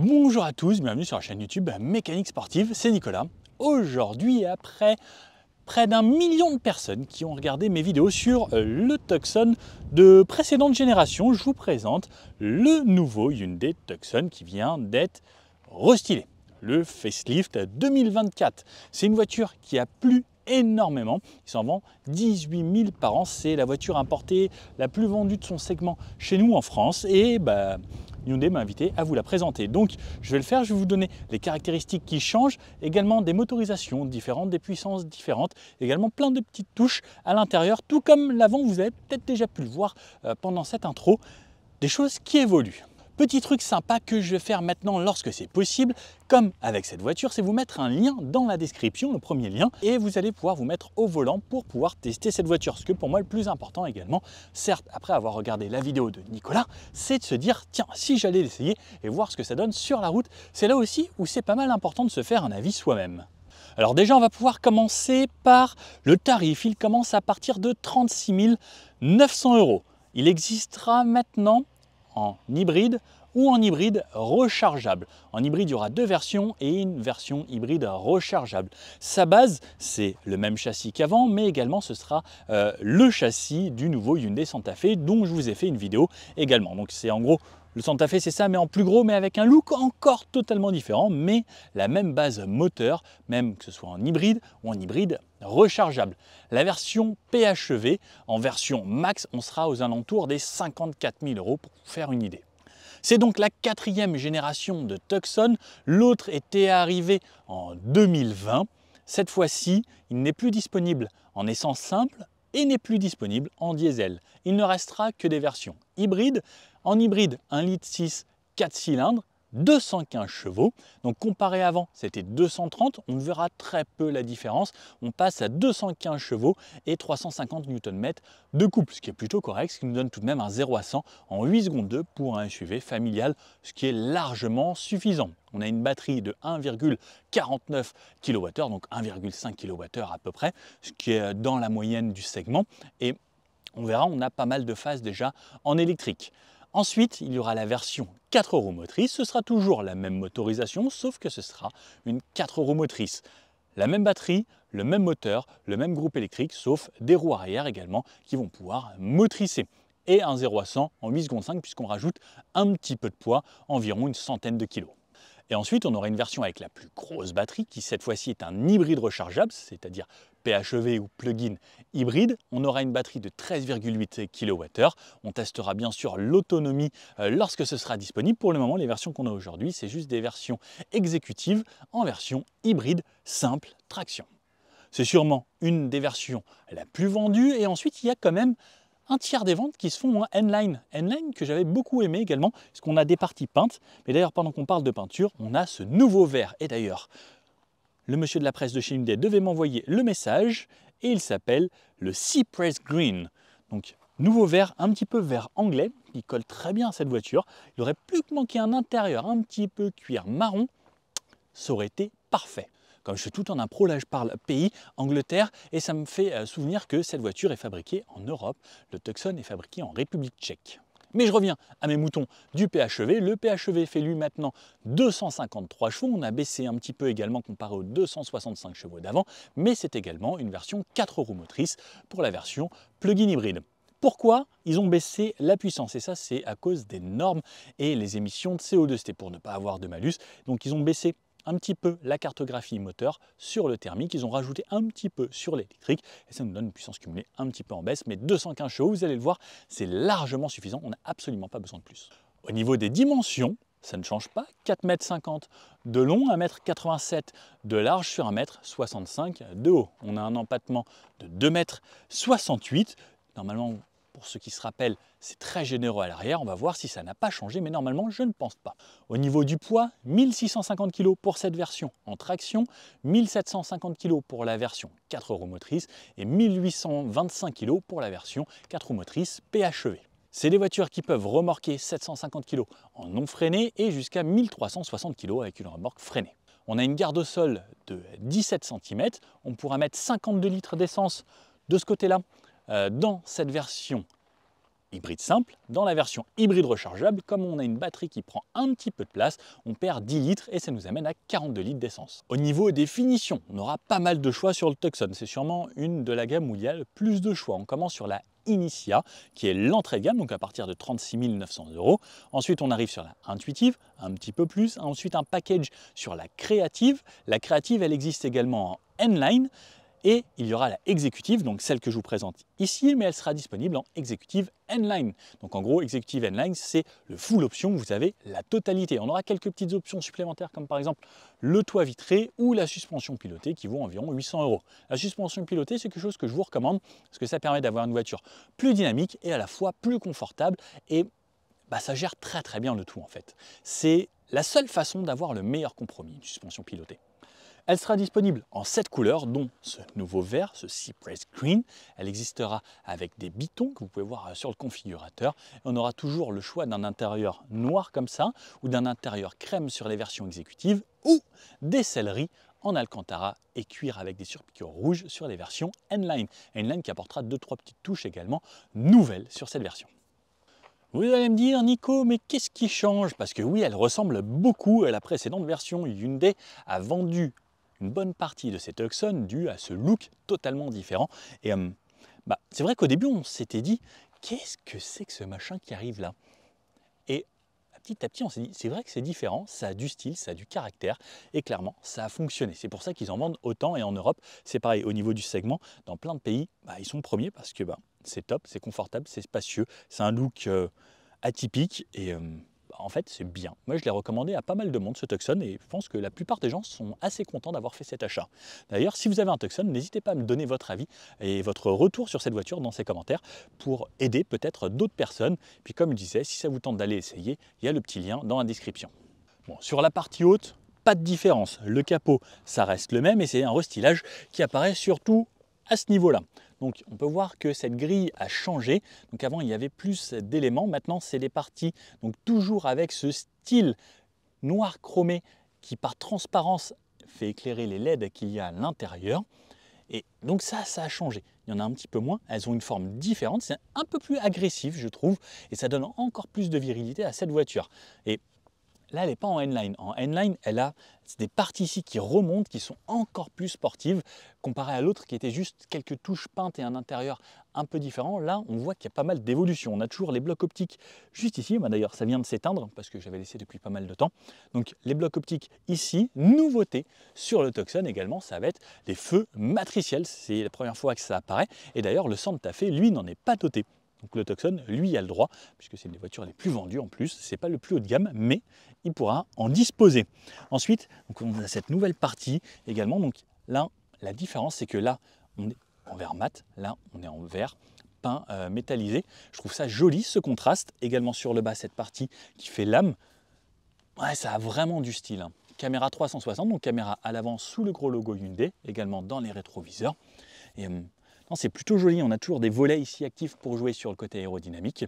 Bonjour à tous, bienvenue sur la chaîne YouTube Mécanique Sportive, c'est Nicolas. Aujourd'hui, après près d'1 million de personnes qui ont regardé mes vidéos sur le Tucson de précédente génération, je vous présente le nouveau Hyundai Tucson qui vient d'être restylé, le facelift 2024. C'est une voiture qui a plu énormément, il s'en vend 18 000 par an, c'est la voiture importée la plus vendue de son segment chez nous en France et Hyundai m'a invité à vous la présenter. Donc je vais le faire, je vais vous donner les caractéristiques qui changent, également des motorisations différentes, des puissances différentes, également plein de petites touches à l'intérieur, tout comme l'avant, vous avez peut-être déjà pu le voir pendant cette intro, des choses qui évoluent. Petit truc sympa que je vais faire maintenant lorsque c'est possible, comme avec cette voiture, c'est vous mettre un lien dans la description, le premier lien, et vous allez pouvoir vous mettre au volant pour pouvoir tester cette voiture. Ce que pour moi le plus important également, certes après avoir regardé la vidéo de Nicolas, c'est de se dire tiens, si j'allais l'essayer et voir ce que ça donne sur la route, c'est là aussi où c'est pas mal important de se faire un avis soi-même. Alors déjà on va pouvoir commencer par le tarif, il commence à partir de 36 900 €. Il existera maintenant en hybride ou en hybride rechargeable. En hybride, il y aura deux versions et une version hybride rechargeable. Sa base, c'est le même châssis qu'avant, mais également ce sera le châssis du nouveau Hyundai Santa Fe dont je vous ai fait une vidéo également. Donc c'est en gros le Santa Fe, c'est ça, mais en plus gros, mais avec un look encore totalement différent, mais la même base moteur, même que ce soit en hybride ou en hybride rechargeable. La version PHEV, en version max, on sera aux alentours des 54 000 € pour vous faire une idée. C'est donc la quatrième génération de Tucson, l'autre était arrivé en 2020. Cette fois-ci, il n'est plus disponible en essence simple et n'est plus disponible en diesel. Il ne restera que des versions hybrides. En hybride, 1,6 litre 4 cylindres, 215 chevaux. Donc comparé avant, c'était 230. On verra très peu la différence. On passe à 215 chevaux et 350 Nm de couple, ce qui est plutôt correct, ce qui nous donne tout de même un 0 à 100 en 8 secondes 2 pour un SUV familial, ce qui est largement suffisant. On a une batterie de 1,49 kWh, donc 1,5 kWh à peu près, ce qui est dans la moyenne du segment. Et on verra, on a pas mal de phases déjà en électrique. Ensuite, il y aura la version 4 roues motrices. Ce sera toujours la même motorisation, sauf que ce sera une 4 roues motrices. La même batterie, le même moteur, le même groupe électrique, sauf des roues arrière également qui vont pouvoir motricer. Et un 0 à 100 en 8 secondes 5 puisqu'on rajoute un petit peu de poids, environ une centaine de kilos. Et ensuite, on aura une version avec la plus grosse batterie qui cette fois-ci est un hybride rechargeable, c'est-à-dire PHEV ou plug-in hybride. On aura une batterie de 13,8 kWh. On testera bien sûr l'autonomie lorsque ce sera disponible. Pour le moment, les versions qu'on a aujourd'hui, c'est juste des versions exécutives en version hybride simple traction. C'est sûrement une des versions la plus vendue et ensuite il y a quand même un tiers des ventes qui se font en N-Line. N-Line que j'avais beaucoup aimé également, parce qu'on a des parties peintes. Mais d'ailleurs, pendant qu'on parle de peinture, on a ce nouveau vert. Et d'ailleurs, le monsieur de la presse de chez Hyundai devait m'envoyer le message et il s'appelle le Cypress Green. Donc, nouveau vert, un petit peu vert anglais, qui colle très bien à cette voiture. Il aurait plus que manqué un intérieur un petit peu cuir marron, ça aurait été parfait. Comme je fais tout en impro, là je parle pays, Angleterre, et ça me fait souvenir que cette voiture est fabriquée en Europe. Le Tucson est fabriqué en République tchèque. Mais je reviens à mes moutons du PHEV. Le PHEV fait lui maintenant 253 chevaux. On a baissé un petit peu également comparé aux 265 chevaux d'avant, mais c'est également une version 4 roues motrices pour la version plug-in hybride. Pourquoi ils ont baissé la puissance? Et ça, c'est à cause des normes et les émissions de CO2. C'était pour ne pas avoir de malus. Donc ils ont baissé un petit peu la cartographie moteur sur le thermique, ils ont rajouté un petit peu sur l'électrique et ça nous donne une puissance cumulée un petit peu en baisse, mais 215 chevaux, vous allez le voir, c'est largement suffisant, on n'a absolument pas besoin de plus. Au niveau des dimensions, ça ne change pas, 4,50 m de long, 1,87 m de large sur 1,65 m de haut. On a un empattement de 2,68 m, normalement pour ceux qui se rappellent, c'est très généreux à l'arrière. On va voir si ça n'a pas changé, mais normalement, je ne pense pas. Au niveau du poids, 1650 kg pour cette version en traction, 1750 kg pour la version 4 roues motrices et 1825 kg pour la version 4 roues motrices PHEV. C'est des voitures qui peuvent remorquer 750 kg en non freiné et jusqu'à 1360 kg avec une remorque freinée. On a une garde au sol de 17 cm. On pourra mettre 52 litres d'essence de ce côté-là. Dans cette version hybride simple. Dans la version hybride rechargeable, comme on a une batterie qui prend un petit peu de place, on perd 10 litres et ça nous amène à 42 litres d'essence. Au niveau des finitions, on aura pas mal de choix sur le Tucson. C'est sûrement une de la gamme où il y a le plus de choix. On commence sur la Initia, qui est l'entrée de gamme, donc à partir de 36 900 €. Ensuite, on arrive sur la Intuitive, un petit peu plus. Ensuite, un package sur la Creative. La Creative, elle existe également en N-Line. Et il y aura la Executive, donc celle que je vous présente ici, mais elle sera disponible en Executive N-Line. Donc en gros, Executive N-Line, c'est le full option, vous avez la totalité. On aura quelques petites options supplémentaires, comme par exemple le toit vitré ou la suspension pilotée, qui vaut environ 800 €. La suspension pilotée, c'est quelque chose que je vous recommande, parce que ça permet d'avoir une voiture plus dynamique et à la fois plus confortable, et ça gère très très bien le tout en fait. C'est la seule façon d'avoir le meilleur compromis, une suspension pilotée. Elle sera disponible en 7 couleurs, dont ce nouveau vert, ce Cypress Green. Elle existera avec des bitons que vous pouvez voir sur le configurateur. On aura toujours le choix d'un intérieur noir comme ça, ou d'un intérieur crème sur les versions exécutives, ou des selleries en alcantara et cuir avec des surpiqûres rouges sur les versions N-Line. N-Line qui apportera 2-3 petites touches également nouvelles sur cette version. Vous allez me dire, Nico, mais qu'est-ce qui change? Parce que oui, elle ressemble beaucoup à la précédente version. Hyundai a vendu une bonne partie de ces Tucson dû à ce look totalement différent. Et c'est vrai qu'au début, on s'était dit, qu'est-ce que c'est que ce machin qui arrive là? Et petit à petit, on s'est dit, c'est vrai que c'est différent, ça a du style, ça a du caractère, et clairement, ça a fonctionné. C'est pour ça qu'ils en vendent autant, et en Europe, c'est pareil, au niveau du segment, dans plein de pays, ils sont premiers parce que c'est top, c'est confortable, c'est spacieux, c'est un look atypique, et en fait, c'est bien. Moi, je l'ai recommandé à pas mal de monde, ce Tucson, et je pense que la plupart des gens sont assez contents d'avoir fait cet achat. D'ailleurs, si vous avez un Tucson, n'hésitez pas à me donner votre avis et votre retour sur cette voiture dans ces commentaires pour aider peut-être d'autres personnes. Puis comme je disais, si ça vous tente d'aller essayer, il y a le petit lien dans la description. Bon, sur la partie haute, pas de différence. Le capot, ça reste le même et c'est un restylage qui apparaît surtout à ce niveau-là. Donc on peut voir que cette grille a changé. Donc avant il y avait plus d'éléments, maintenant c'est des parties, donc toujours avec ce style noir chromé qui par transparence fait éclairer les LED qu'il y a à l'intérieur. Et donc ça a changé. Il y en a un petit peu moins, elles ont une forme différente, c'est un peu plus agressif je trouve, et ça donne encore plus de virilité à cette voiture. Et là, elle n'est pas en N-Line. En N-Line, elle a des parties ici qui remontent, qui sont encore plus sportives, comparé à l'autre qui était juste quelques touches peintes et un intérieur un peu différent. Là, on voit qu'il y a pas mal d'évolution. On a toujours les blocs optiques juste ici. D'ailleurs, ça vient de s'éteindre parce que j'avais laissé depuis pas mal de temps. Donc, les blocs optiques ici, nouveauté sur le Tucson également, ça va être les feux matriciels. C'est la première fois que ça apparaît. Et d'ailleurs, le Santa Fe, lui, n'en est pas doté. Donc le Tucson, lui, a le droit, puisque c'est une des voitures les plus vendues en plus. Ce n'est pas le plus haut de gamme, mais il pourra en disposer. Ensuite, donc on a cette nouvelle partie également. Donc là, la différence, c'est que là, on est en verre mat. Là, on est en verre peint métallisé. Je trouve ça joli, ce contraste. Également sur le bas, cette partie qui fait lame. Ouais, ça a vraiment du style. Caméra 360, donc caméra à l'avant sous le gros logo Hyundai, également dans les rétroviseurs. Et c'est plutôt joli, on a toujours des volets ici actifs pour jouer sur le côté aérodynamique.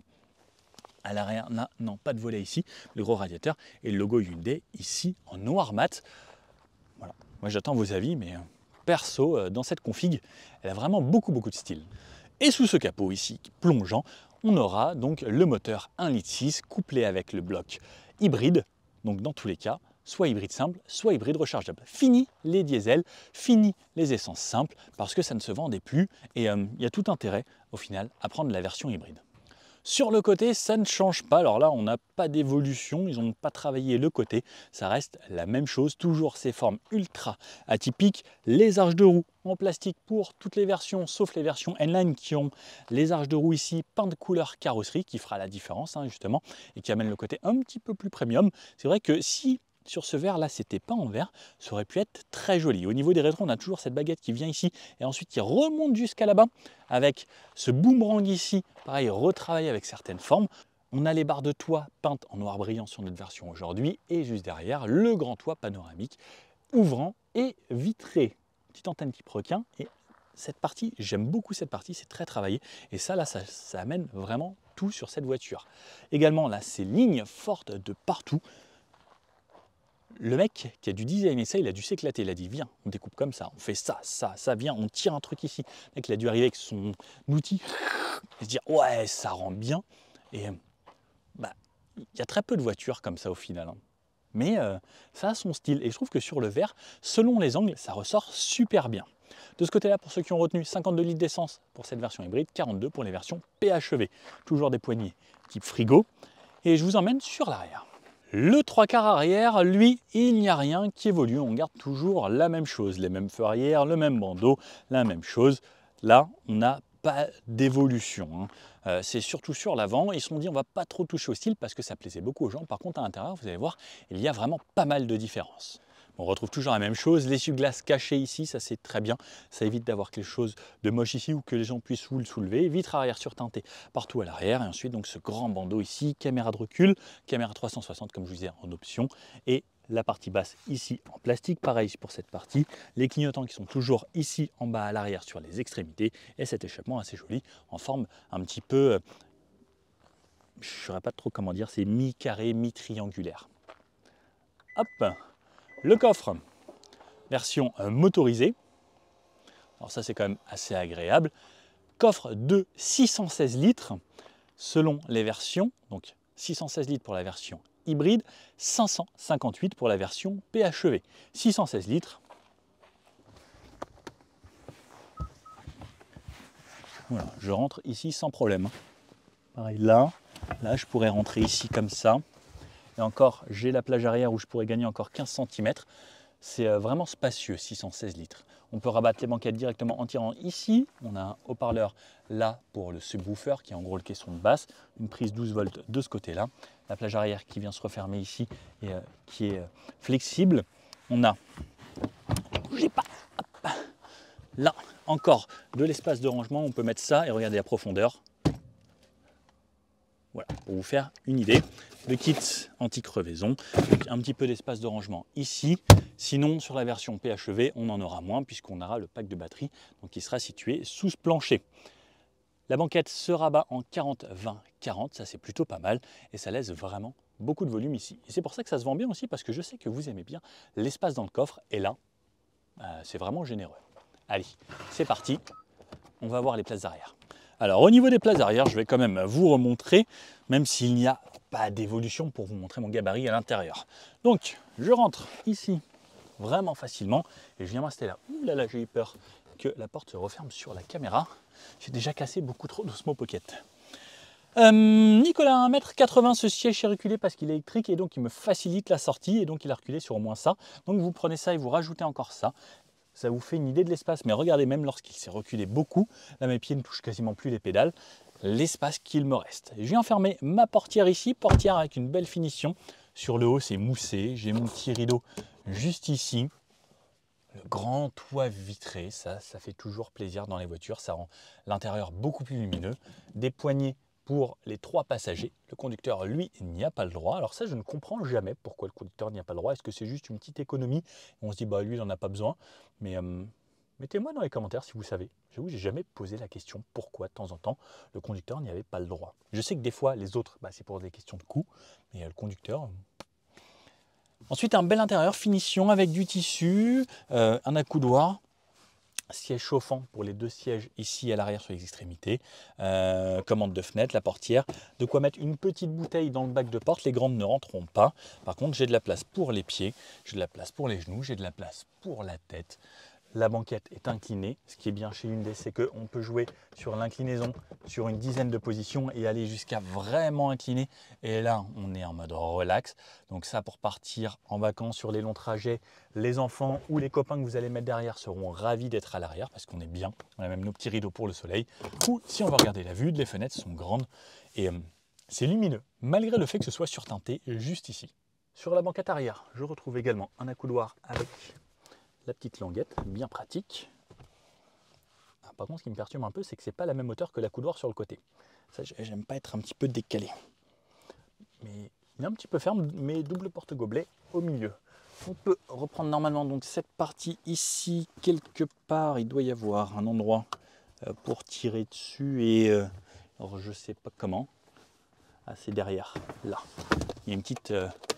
À l'arrière, non, pas de volet ici, le gros radiateur et le logo Hyundai ici en noir mat. Voilà, moi j'attends vos avis, mais perso, dans cette config, elle a vraiment beaucoup de style. Et sous ce capot ici, plongeant, on aura donc le moteur 1,6 litre couplé avec le bloc hybride, donc dans tous les cas, soit hybride simple, soit hybride rechargeable. Fini les diesels, fini les essences simples, parce que ça ne se vendait plus, et il y a tout intérêt, au final, à prendre la version hybride. Sur le côté, ça ne change pas. Alors là, on n'a pas d'évolution, ils n'ont pas travaillé le côté. Ça reste la même chose, toujours ces formes ultra atypiques. Les arches de roue en plastique pour toutes les versions, sauf les versions N-Line qui ont les arches de roue ici peintes de couleur carrosserie, qui fera la différence justement, et qui amène le côté un petit peu plus premium. C'est vrai que si sur ce verre là c'était pas en verre, ça aurait pu être très joli. Au niveau des rétros, on a toujours cette baguette qui vient ici et ensuite qui remonte jusqu'à là-bas avec ce boomerang ici, pareil retravaillé avec certaines formes. On a les barres de toit peintes en noir brillant sur notre version aujourd'hui, et juste derrière le grand toit panoramique ouvrant et vitré. Petite antenne type requin, et cette partie, j'aime beaucoup cette partie, c'est très travaillé, et ça amène vraiment tout sur cette voiture. Également là, ces lignes fortes de partout. Le mec qui a dû designer ça, il a dû s'éclater. Il a dit viens, on découpe comme ça, on fait ça, viens, on tire un truc ici. Le mec, il a dû arriver avec son outil et se dire ouais, ça rend bien. Et bah, il y a très peu de voitures comme ça au final. Hein. Mais ça a son style. Et je trouve que sur le verre, selon les angles, ça ressort super bien. De ce côté-là, pour ceux qui ont retenu, 52 litres d'essence pour cette version hybride, 42 pour les versions PHEV. Toujours des poignées type frigo. Et je vous emmène sur l'arrière. Le 3/4 arrière, lui, il n'y a rien qui évolue. On garde toujours la même chose. Les mêmes feux arrière, le même bandeau, la même chose. Là, on n'a pas d'évolution. Hein. C'est surtout sur l'avant. Ils se sont dit on va pas trop toucher au style parce que ça plaisait beaucoup aux gens. Par contre, à l'intérieur, vous allez voir, il y a vraiment pas mal de différences. On retrouve toujours la même chose, l'essuie-glace caché ici, ça c'est très bien, ça évite d'avoir quelque chose de moche ici ou que les gens puissent vous le soulever. Vitre arrière surteintée partout à l'arrière et ensuite donc ce grand bandeau ici, caméra de recul, caméra 360 comme je vous disais en option et la partie basse ici en plastique, pareil pour cette partie, les clignotants qui sont toujours ici en bas à l'arrière sur les extrémités et cet échappement assez joli en forme un petit peu, je ne saurais pas trop comment dire, c'est mi-carré, mi-triangulaire. Hop. Le coffre, version motorisée, alors ça c'est quand même assez agréable, coffre de 616 litres selon les versions, donc 616 litres pour la version hybride, 558 pour la version PHEV. 616 litres. Voilà, je rentre ici sans problème. Pareil là je pourrais rentrer ici comme ça. Et encore, j'ai la plage arrière où je pourrais gagner encore 15 cm. C'est vraiment spacieux, 616 litres. On peut rabattre les banquettes directement en tirant ici. On a un haut-parleur là pour le subwoofer qui est en gros le caisson de basse. Une prise 12 volts de ce côté-là. La plage arrière qui vient se refermer ici et qui est flexible. On a, bougez pas, hop, là encore de l'espace de rangement. On peut mettre ça et regardez la profondeur. Voilà, pour vous faire une idée. Le kit anti-crevaison, donc un petit peu d'espace de rangement ici. Sinon, sur la version PHEV, on en aura moins puisqu'on aura le pack de batterie donc qui sera situé sous ce plancher. La banquette se rabat en 40-20-40, ça c'est plutôt pas mal et ça laisse vraiment beaucoup de volume ici. Et c'est pour ça que ça se vend bien aussi parce que je sais que vous aimez bien l'espace dans le coffre et là, c'est vraiment généreux. Allez, c'est parti, on va voir les places arrière. Alors au niveau des places arrière, je vais quand même vous remontrer, même s'il n'y a pas d'évolution pour vous montrer mon gabarit à l'intérieur. Donc je rentre ici vraiment facilement et je viens m'installer là. Ouh là là, j'ai eu peur que la porte se referme sur la caméra. J'ai déjà cassé beaucoup trop d'Osmo Pocket. Nicolas, 1,80 m, ce siège est reculé parce qu'il est électrique et donc il me facilite la sortie et donc il a reculé sur au moins ça. Donc vous prenez ça et vous rajoutez encore ça. Ça vous fait une idée de l'espace, mais regardez, même lorsqu'il s'est reculé beaucoup, là mes pieds ne touchent quasiment plus les pédales, l'espace qu'il me reste. Je viens fermer ma portière ici, portière avec une belle finition. Sur le haut, c'est moussé, j'ai mon petit rideau juste ici. Le grand toit vitré, ça fait toujours plaisir dans les voitures, ça rend l'intérieur beaucoup plus lumineux. Des poignées pour les 3 passagers. Le conducteur, lui, n'y a pas le droit. Alors ça, je ne comprends jamais pourquoi le conducteur n'y a pas le droit. Est-ce que c'est juste une petite économie? On se dit, bah lui, il n'en a pas besoin. Mais mettez-moi dans les commentaires si vous savez. J'avoue, j'ai jamais posé la question pourquoi, de temps en temps, le conducteur n'y avait pas le droit. Je sais que des fois, les autres, c'est pour des questions de coût. Mais le conducteur... Ensuite, un bel intérieur, finition avec du tissu, un accoudoir. Siège chauffant pour les 2 sièges ici à l'arrière sur les extrémités, commande de fenêtre, la portière, de quoi mettre une petite bouteille dans le bac de porte, les grandes ne rentreront pas. Par contre, j'ai de la place pour les pieds, j'ai de la place pour les genoux, j'ai de la place pour la tête. La banquette est inclinée. Ce qui est bien chez Hyundai, c'est qu'on peut jouer sur l'inclinaison sur une dizaine de positions et aller jusqu'à vraiment incliner. Et là, on est en mode relax. Donc ça, pour partir en vacances sur les longs trajets, les enfants ou les copains que vous allez mettre derrière seront ravis d'être à l'arrière parce qu'on est bien. On a même nos petits rideaux pour le soleil. Ou si on va regarder la vue, les fenêtres sont grandes et c'est lumineux, malgré le fait que ce soit surteinté juste ici. Sur la banquette arrière, je retrouve également un accoudoir avec la petite languette, bien pratique. Par contre, ce qui me perturbe un peu, c'est que c'est pas la même hauteur que l'accoudoir sur le côté. Ça, j'aime pas être un petit peu décalé. Mais il est un petit peu ferme, mais double porte-gobelet au milieu. On peut reprendre normalement donc cette partie ici, quelque part, il doit y avoir un endroit pour tirer dessus et alors je sais pas comment. Ah, c'est derrière, là. Il y a une petite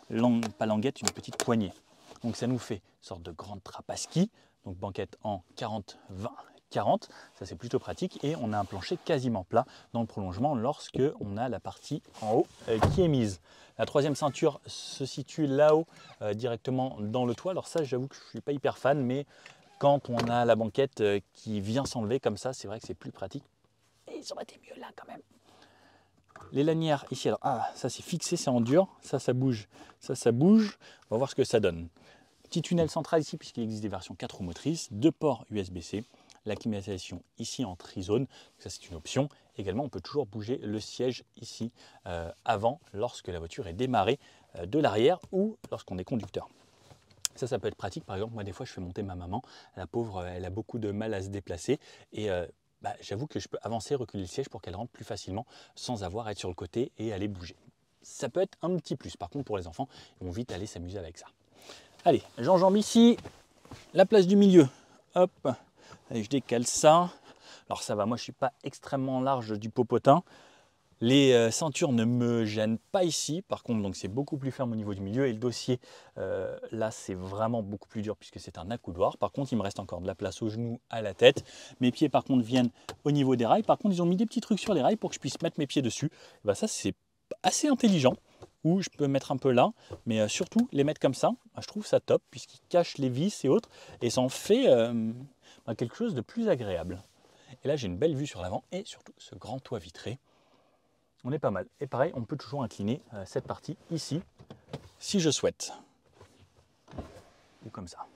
pas languette, une petite poignée. Donc ça nous fait une sorte de grande trappe à ski, donc banquette en 40-20-40, ça c'est plutôt pratique, et on a un plancher quasiment plat dans le prolongement lorsque on a la partie en haut qui est mise. La troisième ceinture se situe là-haut, directement dans le toit. Alors ça, j'avoue que je ne suis pas hyper fan, mais quand on a la banquette qui vient s'enlever comme ça, c'est vrai que c'est plus pratique. Et ils auraient été mieux là quand même. Les lanières ici, alors ça c'est fixé, c'est en dur, ça bouge, ça bouge. On va voir ce que ça donne. Petit tunnel central ici, puisqu'il existe des versions 4 roues motrices, 2 ports USB-C, la climatisation ici en trizone, ça c'est une option. Également, on peut toujours bouger le siège ici avant, lorsque la voiture est démarrée de l'arrière ou lorsqu'on est conducteur. Ça peut être pratique. Par exemple, moi des fois je fais monter ma maman, la pauvre, elle a beaucoup de mal à se déplacer et j'avoue que je peux avancer, reculer le siège pour qu'elle rentre plus facilement sans avoir à être sur le côté et aller bouger. Ça peut être un petit plus. Par contre, pour les enfants, ils vont vite aller s'amuser avec ça. Allez, j'enjambe ici la place du milieu. Hop, allez, je décale ça. Alors ça va, moi je ne suis pas extrêmement large du popotin. Les ceintures ne me gênent pas ici, par contre donc c'est beaucoup plus ferme au niveau du milieu et le dossier là c'est vraiment beaucoup plus dur puisque c'est un accoudoir. Par contre il me reste encore de la place aux genoux, à la tête. Mes pieds par contre viennent au niveau des rails. Par contre ils ont mis des petits trucs sur les rails pour que je puisse mettre mes pieds dessus. Et ben, ça c'est assez intelligent, où je peux mettre un peu là, mais surtout les mettre comme ça, je trouve ça top puisqu'ils cachent les vis et autres et ça en fait quelque chose de plus agréable. Et là j'ai une belle vue sur l'avant et surtout ce grand toit vitré. On est pas mal. Et pareil, on peut toujours incliner cette partie ici, si je souhaite. Ou comme ça.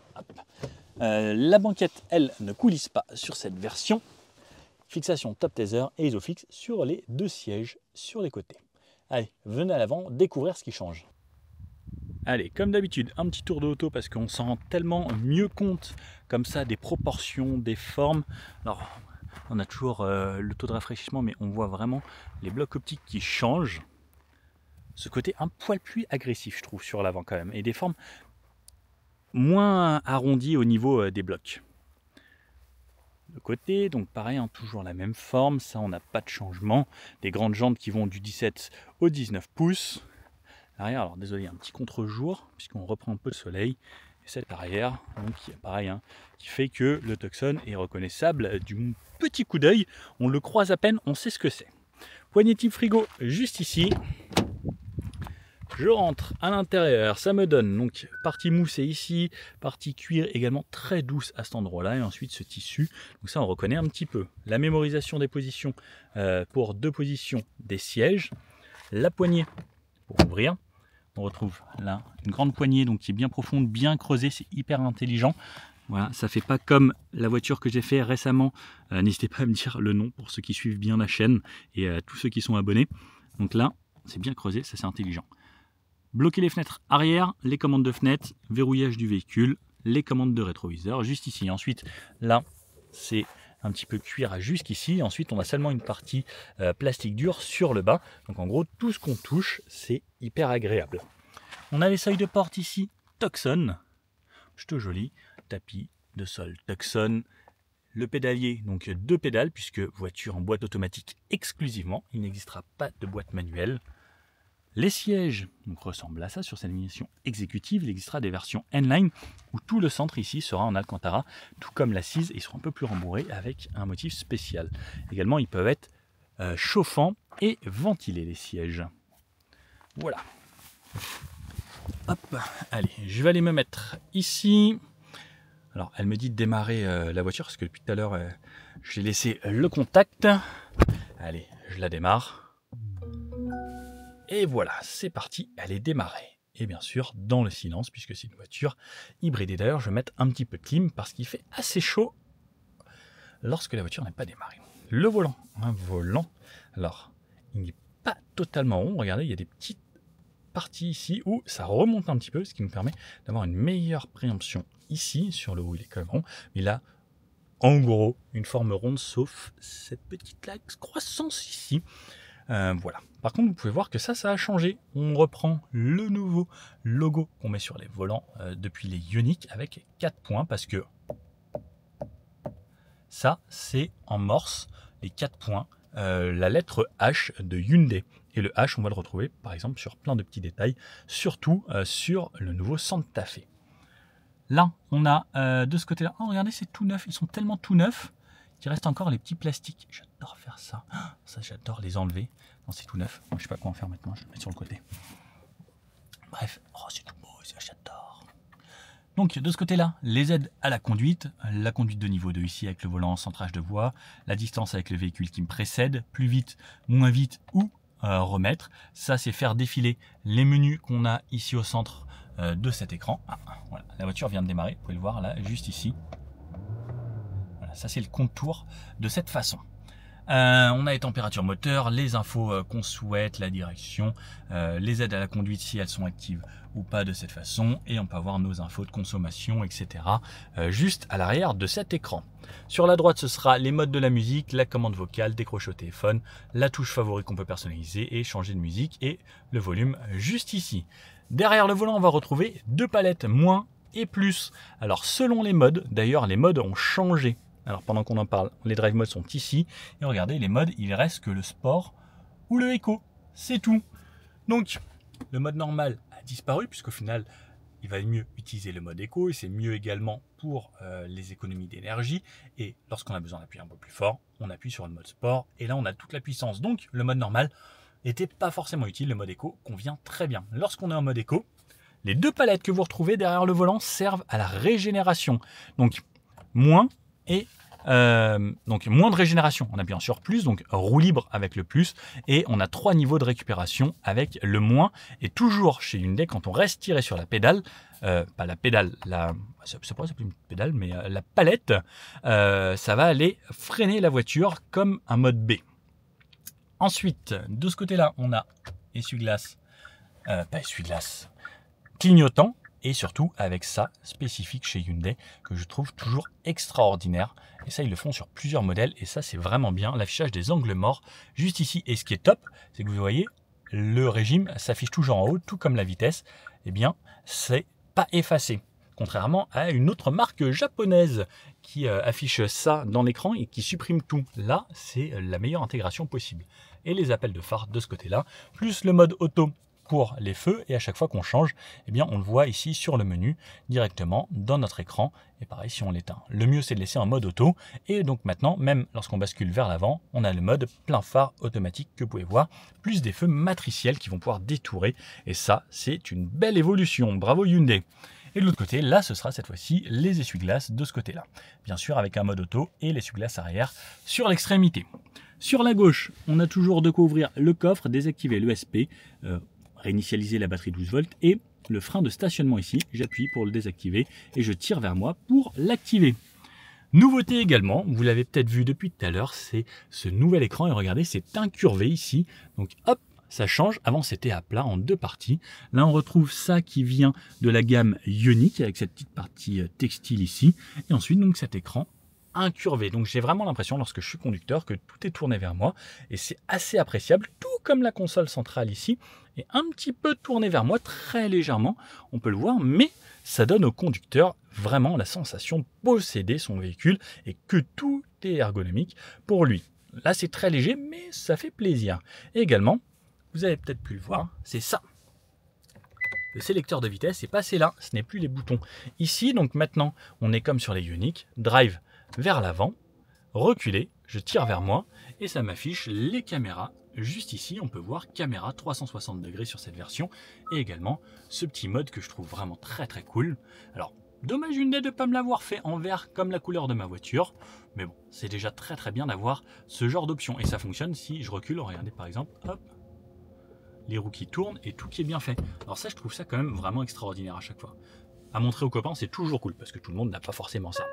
La banquette, elle, ne coulisse pas sur cette version. Fixation top taser et isofix sur les 2 sièges sur les côtés. Allez, venez à l'avant découvrir ce qui change. Allez, comme d'habitude, un petit tour de auto parce qu'on s'en rend tellement mieux compte comme ça des proportions, des formes. Alors, on a toujours le taux de rafraîchissement, mais on voit vraiment les blocs optiques qui changent. Ce côté un poil plus agressif, je trouve, sur l'avant quand même. Et des formes moins arrondies au niveau des blocs. De côté, donc pareil, hein, toujours la même forme. Ça, on n'a pas de changement. Des grandes jantes qui vont du 17 au 19 pouces. L'arrière, alors désolé, il y a un petit contre-jour, puisqu'on reprend un peu le soleil. Et cette arrière, donc pareil, hein, qui fait que le Tucson est reconnaissable du petit coup d'œil. On le croise à peine, on sait ce que c'est. Poignée type frigo juste ici. Je rentre à l'intérieur, ça me donne donc partie mousse est ici, partie cuir également très douce à cet endroit-là, et ensuite ce tissu. Donc ça on reconnaît un petit peu. La mémorisation des positions pour 2 positions des sièges, la poignée pour ouvrir. On retrouve là une grande poignée donc qui est bien profonde, bien creusée, c'est hyper intelligent. Voilà, ça fait pas comme la voiture que j'ai fait récemment. N'hésitez pas à me dire le nom pour ceux qui suivent bien la chaîne et tous ceux qui sont abonnés. Donc là, c'est bien creusé, ça c'est intelligent. Bloquer les fenêtres arrière, les commandes de fenêtre, verrouillage du véhicule, les commandes de rétroviseur, juste ici. Ensuite, là, c'est un petit peu cuir jusqu'ici. Ensuite, on a seulement une partie plastique dur sur le bas. Donc en gros, tout ce qu'on touche, c'est hyper agréable. On a les seuils de porte ici, Tucson. Plutôt joli. Tapis de sol Tucson. Le pédalier, donc 2 pédales, puisque voiture en boîte automatique exclusivement. Il n'existera pas de boîte manuelle. Les sièges donc, ressemblent à ça sur cette animation exécutive. Il existera des versions N-Line où tout le centre ici sera en Alcantara, tout comme l'assise, et ils seront un peu plus rembourrés avec un motif spécial. Également, ils peuvent être chauffants et ventilés, les sièges. Voilà. Hop, allez, je vais aller me mettre ici. Alors, elle me dit de démarrer la voiture, parce que depuis tout à l'heure, j'ai laissé le contact. Allez, je la démarre. Et voilà, c'est parti, elle est démarrée. Et bien sûr, dans le silence, puisque c'est une voiture hybride. Et d'ailleurs, je vais mettre un petit peu de clim, parce qu'il fait assez chaud lorsque la voiture n'est pas démarrée. Le volant, un volant, alors, il n'est pas totalement rond. Regardez, il y a des petites parties ici où ça remonte un petit peu, ce qui me permet d'avoir une meilleure préemption ici, sur le haut, il est quand même rond. Mais là, en gros, une forme ronde, sauf cette petite croissance ici. Voilà. Par contre, vous pouvez voir que ça a changé. On reprend le nouveau logo qu'on met sur les volants depuis les Ioniq avec 4 points parce que ça, c'est en morse les 4 points la lettre H de Hyundai. Et le H, on va le retrouver par exemple sur plein de petits détails, surtout sur le nouveau Santa Fe. Là, on a de ce côté-là, oh, regardez, c'est tout neuf, ils sont tellement tout neufs qu'il reste encore les petits plastiques. J'adore faire ça. Ça, j'adore les enlever. Non, c'est tout neuf. Je ne sais pas quoi en faire maintenant, je vais le mettre sur le côté. Bref, oh, c'est tout beau, j'adore. Donc, de ce côté-là, les aides à la conduite de niveau 2 ici avec le volant centrage de voie, la distance avec le véhicule qui me précède, plus vite, moins vite ou remettre. Ça, c'est faire défiler les menus qu'on a ici au centre de cet écran. Voilà, la voiture vient de démarrer, vous pouvez le voir là, juste ici. Voilà, ça c'est le contour de cette façon. On a les températures moteur, les infos qu'on souhaite, la direction, les aides à la conduite si elles sont actives ou pas de cette façon, et on peut avoir nos infos de consommation, etc. Juste à l'arrière de cet écran. Sur la droite, ce sera les modes de la musique, la commande vocale, décrocher au téléphone, la touche favori qu'on peut personnaliser et changer de musique, et le volume juste ici. Derrière le volant, on va retrouver deux palettes moins et plus. Alors selon les modes, d'ailleurs les modes ont changé. Alors pendant qu'on en parle, les drive modes sont ici. Et regardez, les modes, il reste que le sport ou le éco. C'est tout. Donc, le mode normal a disparu, puisqu'au final, il va mieux utiliser le mode éco. Et c'est mieux également pour les économies d'énergie. Et lorsqu'on a besoin d'appuyer un peu plus fort, on appuie sur le mode sport. Et là, on a toute la puissance. Donc, le mode normal n'était pas forcément utile. Le mode éco convient très bien. Lorsqu'on est en mode éco, les deux palettes que vous retrouvez derrière le volant servent à la régénération. Donc, moins et donc moins de régénération en appuyant sur plus, donc roue libre avec le plus, et on a 3 niveaux de récupération avec le moins. Et toujours chez Hyundai, quand on reste tiré sur la pédale, pas la pédale, ça pourrait s'appeler une pédale, mais la palette, ça va aller freiner la voiture comme un mode B. Ensuite, de ce côté-là, on a essuie-glace, pas essuie-glace, clignotant. Et surtout avec ça, spécifique chez Hyundai, que je trouve toujours extraordinaire. Et ça, ils le font sur plusieurs modèles. Et ça, c'est vraiment bien. L'affichage des angles morts, juste ici. Et ce qui est top, c'est que vous voyez, le régime s'affiche toujours en haut, tout comme la vitesse. Eh bien, c'est pas effacé. Contrairement à une autre marque japonaise qui affiche ça dans l'écran et qui supprime tout. Là, c'est la meilleure intégration possible. Et les appels de phare de ce côté-là, plus le mode auto pour les feux, et à chaque fois qu'on change, eh bien on le voit ici sur le menu directement dans notre écran. Et pareil si on l'éteint. Le mieux c'est de laisser en mode auto, et donc maintenant même lorsqu'on bascule vers l'avant, on a le mode plein phare automatique que vous pouvez voir, plus des feux matriciels qui vont pouvoir détourer, et ça c'est une belle évolution. Bravo Hyundai. Et de l'autre côté, là, ce sera cette fois-ci les essuie-glaces de ce côté-là. Bien sûr, avec un mode auto et l'essuie-glace arrière sur l'extrémité. Sur la gauche, on a toujours de quoi ouvrir le coffre, désactiver l'ESP, réinitialiser la batterie 12 volts et le frein de stationnement ici. J'appuie pour le désactiver et je tire vers moi pour l'activer. Nouveauté également, vous l'avez peut-être vu depuis tout à l'heure, c'est ce nouvel écran. Et regardez, c'est incurvé ici. Donc hop, ça change. Avant, c'était à plat en deux parties. Là, on retrouve ça qui vient de la gamme Ioniq avec cette petite partie textile ici. Et ensuite, donc cet écran incurvé. Donc j'ai vraiment l'impression lorsque je suis conducteur que tout est tourné vers moi et c'est assez appréciable, tout comme la console centrale ici est un petit peu tournée vers moi très légèrement, on peut le voir, mais ça donne au conducteur vraiment la sensation de posséder son véhicule et que tout est ergonomique pour lui. Là c'est très léger mais ça fait plaisir. Et également, vous avez peut-être pu le voir, c'est ça. Le sélecteur de vitesse est passé là, ce n'est plus les boutons. Ici, donc maintenant, on est comme sur les Ioniq, drive vers l'avant, reculer, je tire vers moi et ça m'affiche les caméras. Juste ici, on peut voir caméra 360 degrés sur cette version et également ce petit mode que je trouve vraiment très très cool. Alors, dommage Hyundai de ne pas me l'avoir fait en vert comme la couleur de ma voiture, mais bon, c'est déjà très très bien d'avoir ce genre d'option et ça fonctionne si je recule. Regardez par exemple, hop, les roues qui tournent et tout qui est bien fait. Alors ça, je trouve ça quand même vraiment extraordinaire à chaque fois. À montrer aux copains, c'est toujours cool parce que tout le monde n'a pas forcément ça.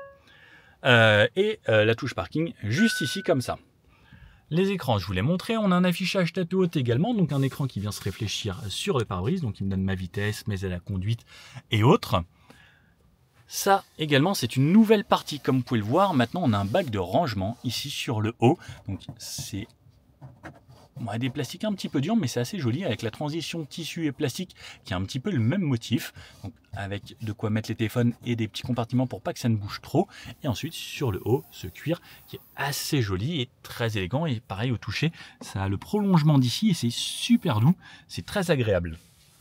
La touche parking juste ici comme ça. Les écrans, je vous l'ai montré, on a un affichage tête haute également, donc un écran qui vient se réfléchir sur le pare-brise, donc il me donne ma vitesse, mes aides à la conduite et autres. Ça également, c'est une nouvelle partie, comme vous pouvez le voir. Maintenant, on a un bac de rangement ici sur le haut, donc c'est On a des plastiques un petit peu durs, mais c'est assez joli avec la transition tissu et plastique qui a un petit peu le même motif. Donc avec de quoi mettre les téléphones et des petits compartiments pour pas que ça ne bouge trop. Et ensuite sur le haut, ce cuir qui est assez joli et très élégant. Et pareil au toucher, ça a le prolongement d'ici et c'est super doux. C'est très agréable.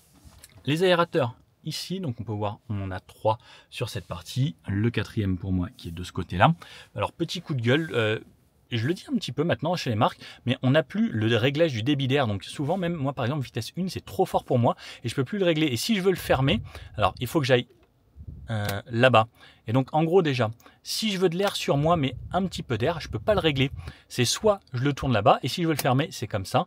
Les aérateurs. Ici, donc on peut voir, on en a 3 sur cette partie. Le 4e pour moi qui est de ce côté-là. Alors petit coup de gueule, je le dis un petit peu maintenant chez les marques, mais on n'a plus le réglage du débit d'air. Donc souvent, même moi par exemple, vitesse 1, c'est trop fort pour moi et je peux plus le régler. Et si je veux le fermer, alors il faut que j'aille là-bas. Et donc en gros déjà, si je veux de l'air sur moi, mais un petit peu d'air, je peux pas le régler. C'est soit je le tourne là-bas et si je veux le fermer, c'est comme ça.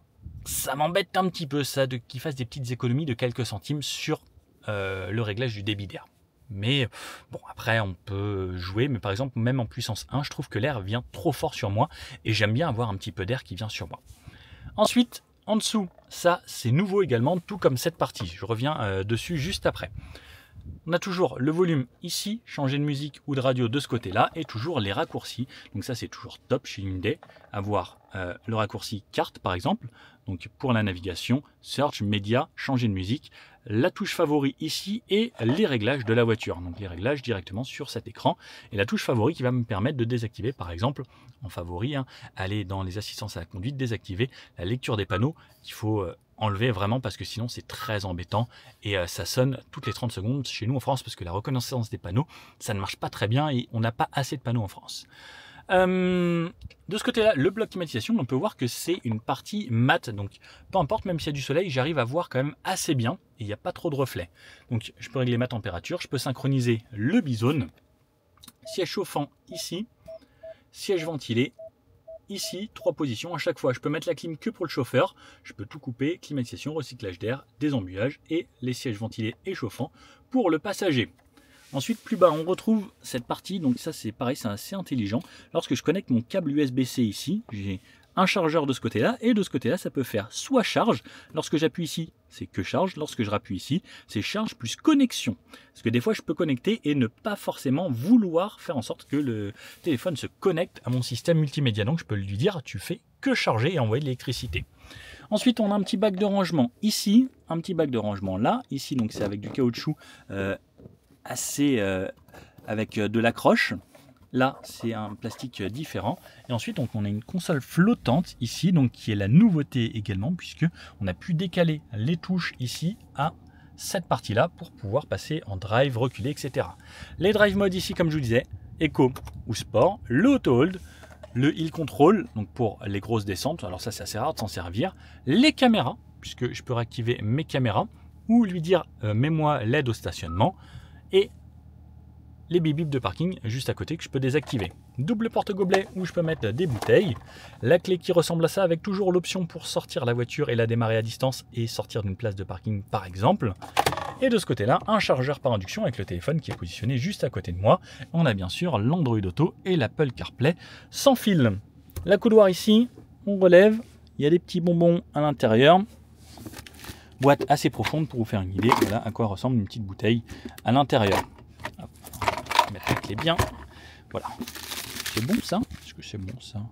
Ça m'embête un petit peu ça, qu'il fasse des petites économies de quelques centimes sur le réglage du débit d'air. Mais bon, après on peut jouer, mais par exemple même en puissance 1, je trouve que l'air vient trop fort sur moi et j'aime bien avoir un petit peu d'air qui vient sur moi. Ensuite, en dessous, ça c'est nouveau également, tout comme cette partie. Je reviens dessus juste après. On a toujours le volume ici, changer de musique ou de radio de ce côté-là, et toujours les raccourcis. Donc ça c'est toujours top chez Hyundai, avoir le raccourci carte par exemple, donc pour la navigation, search, média, changer de musique, la touche favori ici et les réglages de la voiture. Donc les réglages directement sur cet écran, et la touche favori qui va me permettre de désactiver par exemple, en favori, aller dans les assistances à la conduite, désactiver la lecture des panneaux qu'il faut enlever vraiment parce que sinon c'est très embêtant et ça sonne toutes les 30 secondes chez nous en France parce que la reconnaissance des panneaux ça ne marche pas très bien et on n'a pas assez de panneaux en France. De ce côté là, le bloc climatisation, on peut voir que c'est une partie mat, donc peu importe, même s'il y a du soleil, j'arrive à voir quand même assez bien et il n'y a pas trop de reflets. Donc je peux régler ma température, je peux synchroniser le bizone, siège chauffant ici, siège ventilé ici, 3 positions à chaque fois. Je peux mettre la clim que pour le chauffeur. Je peux tout couper, climatisation, recyclage d'air, désembuyage et les sièges ventilés et chauffants pour le passager. Ensuite, plus bas, on retrouve cette partie. Donc ça, c'est pareil, c'est assez intelligent. Lorsque je connecte mon câble USB-C ici, j'ai un chargeur de ce côté-là et de ce côté-là, ça peut faire soit charge. Lorsque j'appuie ici, c'est que charge. Lorsque je rappuie ici, c'est charge plus connexion. Parce que des fois, je peux connecter et ne pas forcément vouloir faire en sorte que le téléphone se connecte à mon système multimédia. Donc, je peux lui dire, tu fais que charger et envoyer de l'électricité. Ensuite, on a un petit bac de rangement ici, un petit bac de rangement là. Ici, donc c'est avec du caoutchouc assez avec de l'accroche. Là, c'est un plastique différent. Et ensuite, donc, on a une console flottante ici, donc qui est la nouveauté également, puisque on a pu décaler les touches ici à cette partie-là pour pouvoir passer en drive, reculer, etc. Les drive modes ici, comme je vous disais, Eco ou Sport, le Auto Hold, le Hill Control, donc pour les grosses descentes. Alors ça, c'est assez rare de s'en servir. Les caméras, puisque je peux réactiver mes caméras ou lui dire mets-moi l'aide au stationnement. Et les bip de parking juste à côté que je peux désactiver. Double porte-gobelet où je peux mettre des bouteilles. La clé qui ressemble à ça avec toujours l'option pour sortir la voiture et la démarrer à distance et sortir d'une place de parking par exemple. Et de ce côté-là, un chargeur par induction avec le téléphone qui est positionné juste à côté de moi. On a bien sûr l'Android Auto et l'Apple CarPlay sans fil. La couloir ici, on relève. Il y a des petits bonbons à l'intérieur. Boîte assez profonde pour vous faire une idée. Voilà à quoi ressemble une petite bouteille à l'intérieur. Mettre la clé bien. Voilà. C'est bon ça? Est-ce que c'est bon ça?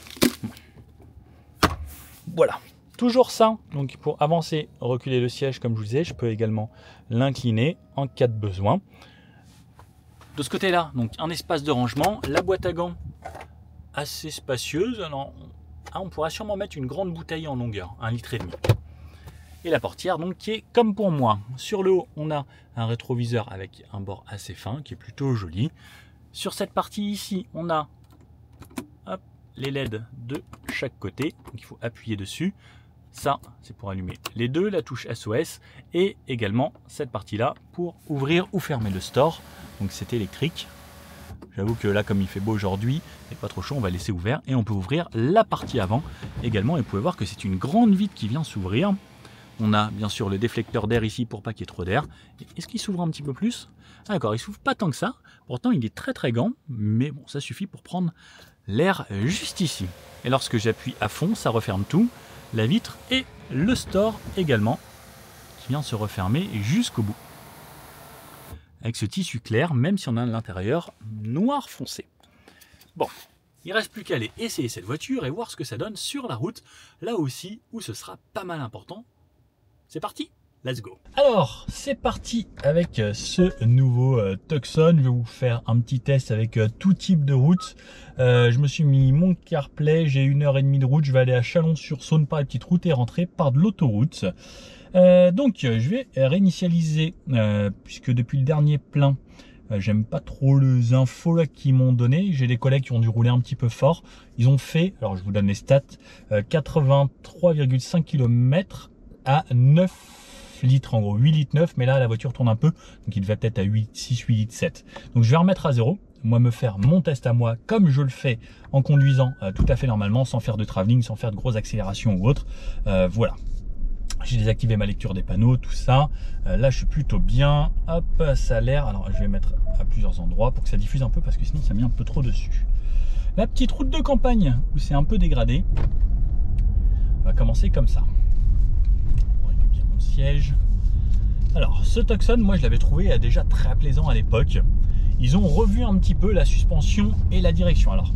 Voilà. Toujours ça. Donc pour avancer, reculer le siège, comme je vous disais, je peux également l'incliner en cas de besoin. De ce côté-là, donc un espace de rangement. La boîte à gants assez spacieuse. Alors, on pourra sûrement mettre une grande bouteille en longueur, 1,5 litre. Et la portière donc qui est comme pour moi. Sur le haut, on a un rétroviseur avec un bord assez fin qui est plutôt joli. Sur cette partie ici, on a les LED de chaque côté. Donc il faut appuyer dessus. Ça, c'est pour allumer les deux, la touche SOS et également cette partie-là pour ouvrir ou fermer le store. Donc c'est électrique. J'avoue que là, comme il fait beau aujourd'hui, et pas trop chaud, on va laisser ouvert et on peut ouvrir la partie avant également. Et vous pouvez voir que c'est une grande vitre qui vient s'ouvrir. On a bien sûr le déflecteur d'air ici pour pas qu'il y ait trop d'air. Est-ce qu'il s'ouvre un petit peu plus? Ah, d'accord, il s'ouvre pas tant que ça. Pourtant, il est très très grand, mais bon, ça suffit pour prendre l'air juste ici. Et lorsque j'appuie à fond, ça referme tout, la vitre et le store également, qui vient se refermer jusqu'au bout. Avec ce tissu clair, même si on a l'intérieur noir foncé. Bon, Il reste plus qu'à aller essayer cette voiture et voir ce que ça donne sur la route, là aussi où ce sera pas mal important. C'est parti, let's go. Alors, c'est parti avec ce nouveau Tucson. Je vais vous faire un petit test avec tout type de route. Je me suis mis mon CarPlay, j'ai 1h30 de route. Je vais aller à Chalon-sur-Saône par les petites routes et rentrer par de l'autoroute. Donc, je vais réinitialiser, puisque depuis le dernier plein, j'aime pas trop les infos là qu'ils m'ont donné. J'ai des collègues qui ont dû rouler un petit peu fort. Ils ont fait, alors je vous donne les stats, 83,5 km à 9 litres, en gros 8 litres 9, mais là la voiture tourne un peu, donc il devait peut-être à 8,6, 8 litres 7. Donc je vais remettre à zéro, moi me faire mon test à moi comme je le fais en conduisant tout à fait normalement, sans faire de travelling, sans faire de grosses accélérations ou autre. Voilà. J'ai désactivé ma lecture des panneaux, tout ça. Là, je suis plutôt bien. Hop, ça a l'air. Alors, je vais mettre à plusieurs endroits pour que ça diffuse un peu parce que sinon, ça met un peu trop dessus. La petite route de campagne où c'est un peu dégradé. On va commencer comme ça. On règle bien mon siège. Alors, ce Tucson, moi, je l'avais trouvé déjà très plaisant à l'époque. Ils ont revu un petit peu la suspension et la direction. Alors,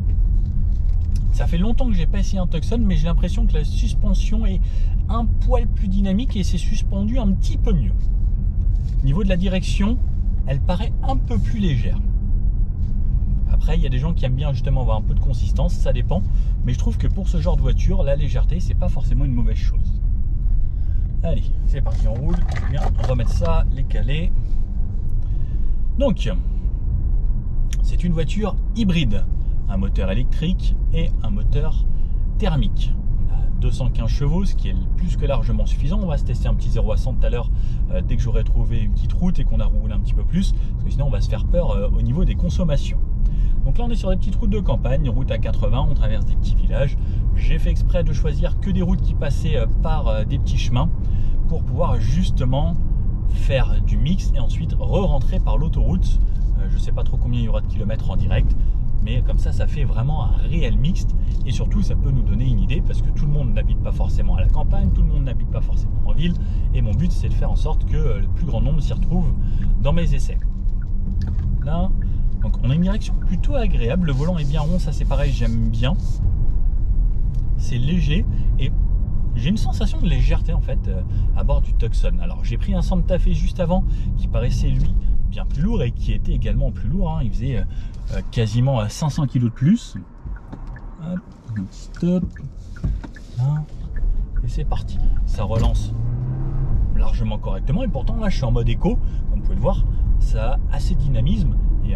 ça fait longtemps que j'ai pas essayé un Tucson, mais j'ai l'impression que la suspension est un poil plus dynamique et c'est suspendu un petit peu mieux. Au niveau de la direction, elle paraît un peu plus légère. Après, il y a des gens qui aiment bien justement avoir un peu de consistance, ça dépend. Mais je trouve que pour ce genre de voiture, la légèreté, c'est pas forcément une mauvaise chose. Allez, c'est parti, on roule. Bien, on va mettre ça, les calés. Donc, c'est une voiture hybride. Un moteur électrique et un moteur thermique. On a 215 chevaux, ce qui est plus que largement suffisant. On va se tester un petit 0 à 100 tout à l'heure dès que j'aurai trouvé une petite route et qu'on a roulé un petit peu plus, parce que sinon on va se faire peur au niveau des consommations. Donc là on est sur des petites routes de campagne, route à 80, on traverse des petits villages. J'ai fait exprès de choisir que des routes qui passaient par des petits chemins pour pouvoir justement faire du mix et ensuite re-rentrer par l'autoroute. Je ne sais pas trop combien il y aura de kilomètres en direct, mais comme ça fait vraiment un réel mixte et surtout ça peut nous donner une idée parce que tout le monde n'habite pas forcément à la campagne, tout le monde n'habite pas forcément en ville et mon but c'est de faire en sorte que le plus grand nombre s'y retrouve dans mes essais. Là, donc on a une direction plutôt agréable, le volant est bien rond, ça c'est pareil, j'aime bien. C'est léger et j'ai une sensation de légèreté en fait à bord du Tucson. Alors j'ai pris un Santa Fe juste avant qui paraissait lui bien plus lourd et qui était également plus lourd, hein. Il faisait quasiment 500 kg de plus. Hop, stop. Là. Et c'est parti. Ça relance largement correctement et pourtant là je suis en mode éco, comme vous pouvez le voir, ça a assez de dynamisme et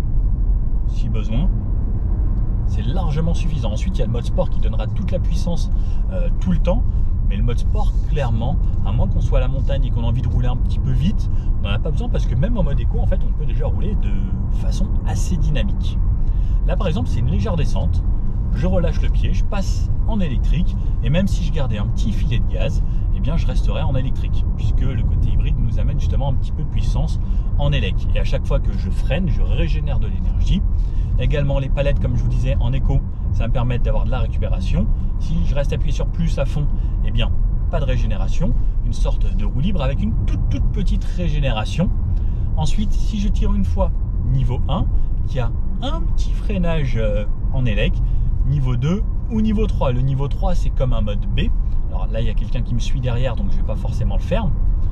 si besoin c'est largement suffisant. Ensuite il y a le mode sport qui donnera toute la puissance tout le temps, mais le mode sport clairement, à moins qu'on soit à la montagne et qu'on a envie de rouler un petit peu vite, on n'en a pas besoin parce que même en mode éco en fait on peut déjà rouler de façon assez dynamique. Là par exemple c'est une légère descente, je relâche le pied, je passe en électrique et même si je gardais un petit filet de gaz, eh bien je resterai en électrique puisque le côté hybride nous amène justement un petit peu de puissance en élec. Et à chaque fois que je freine, je régénère de l'énergie. Également les palettes comme je vous disais en éco, ça va me permettre d'avoir de la récupération. Si je reste appuyé sur plus à fond, eh bien pas de régénération, une sorte de roue libre avec une toute petite régénération. Ensuite si je tire une fois niveau 1, qui a un petit freinage en élec, niveau 2 ou niveau 3. Le niveau 3 c'est comme un mode B. Alors là il y a quelqu'un qui me suit derrière donc je ne vais pas forcément le faire.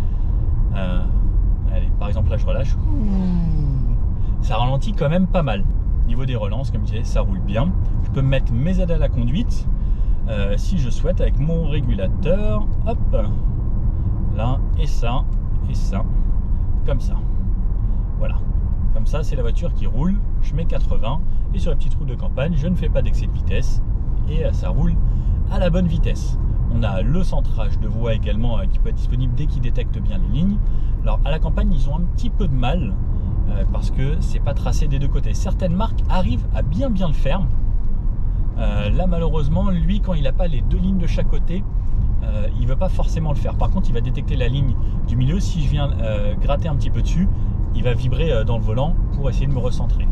Allez, par exemple là je relâche. Ça ralentit quand même pas mal. Niveau des relances, comme je disais, ça roule bien. Je peux mettre mes aides à la conduite si je souhaite avec mon régulateur. Hop, là et ça, comme ça. Voilà. Comme ça, c'est la voiture qui roule. Je mets 80 et sur les petites routes de campagne, je ne fais pas d'excès de vitesse et ça roule à la bonne vitesse. On a le centrage de voie également qui peut être disponible dès qu'il détecte bien les lignes. Alors à la campagne, ils ont un petit peu de mal parce que c'est pas tracé des deux côtés. Certaines marques arrivent à bien le faire. Là malheureusement, lui quand il n'a pas les deux lignes de chaque côté, il ne veut pas forcément le faire. Par contre, il va détecter la ligne du milieu. Si je viens gratter un petit peu dessus, il va vibrer dans le volant pour essayer de me recentrer.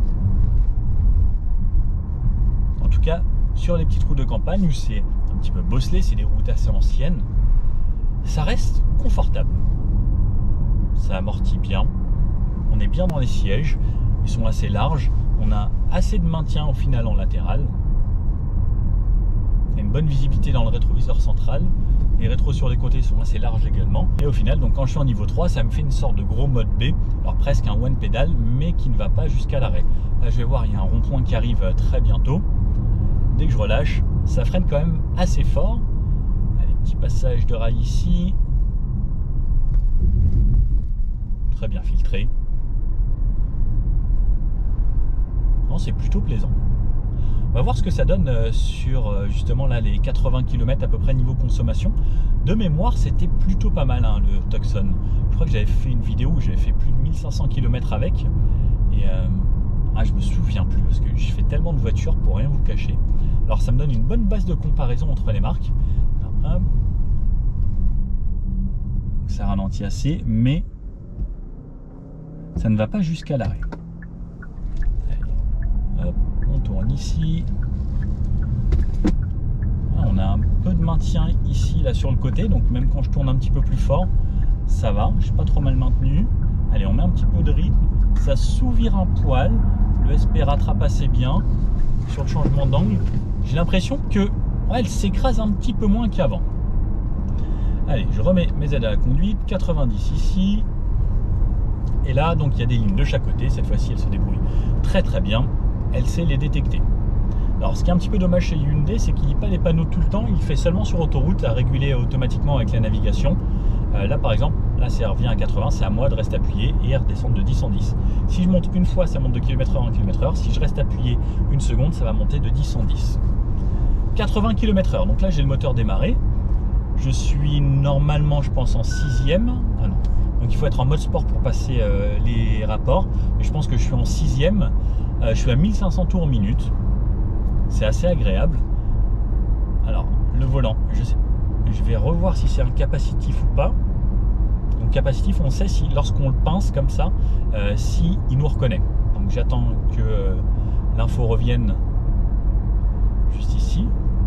En tout cas, sur les petites routes de campagne où c'est un petit peu bosselé, c'est des routes assez anciennes, ça reste confortable. Ça amortit bien. On est bien dans les sièges, ils sont assez larges. On a assez de maintien au final en latéral. Il y a une bonne visibilité dans le rétroviseur central. Les rétros sur les côtés sont assez larges également. Et au final, donc quand je suis en niveau 3, ça me fait une sorte de gros mode B. Alors presque un one pédale, mais qui ne va pas jusqu'à l'arrêt. Là, je vais voir, il y a un rond-point qui arrive très bientôt. Dès que je relâche, ça freine quand même assez fort. Allez, petit passage de rail ici. Très bien filtré. Non, c'est plutôt plaisant. On va voir ce que ça donne sur justement là les 80 km à peu près niveau consommation. De mémoire, c'était plutôt pas mal hein, le Tucson. Je crois que j'avais fait une vidéo où j'avais fait plus de 1500 km avec. Et je me souviens plus parce que je fais tellement de voitures pour rien vous cacher. Alors ça me donne une bonne base de comparaison entre les marques. Alors, hop. Ça ralentit assez, mais ça ne va pas jusqu'à l'arrêt. Hop, on tourne ici. On a un peu de maintien ici, là sur le côté, donc même quand je tourne un petit peu plus fort, ça va, je suis pas trop mal maintenu. Allez, on met un petit peu de rythme, ça s'ouvre un poil, le SP rattrape assez bien sur le changement d'angle. J'ai l'impression que elle s'écrase un petit peu moins qu'avant. Allez, je remets mes aides à la conduite, 90 ici. Et là, donc il y a des lignes de chaque côté. Cette fois-ci, elle se débrouille très très bien. Elle sait les détecter. Alors, ce qui est un petit peu dommage chez Hyundai, c'est qu'il lit pas les panneaux tout le temps. Il fait seulement sur autoroute, à réguler automatiquement avec la navigation. Là, par exemple, là, ça revient à 80. C'est à moi de rester appuyé et redescendre de 10 en 10. Si je monte une fois, ça monte de km/h en km/h. Si je reste appuyé une seconde, ça va monter de 10 en 10. 80 km/h. Donc là, j'ai le moteur démarré. Je suis normalement, je pense, en 6e. Ah non. Donc il faut être en mode sport pour passer les rapports. Mais je pense que je suis en 6e. Je suis à 1500 tours minute. C'est assez agréable. Alors, le volant, je vais revoir si c'est un capacitif ou pas. Donc capacitif, on sait si lorsqu'on le pince comme ça, si il nous reconnaît. Donc j'attends que l'info revienne juste ici.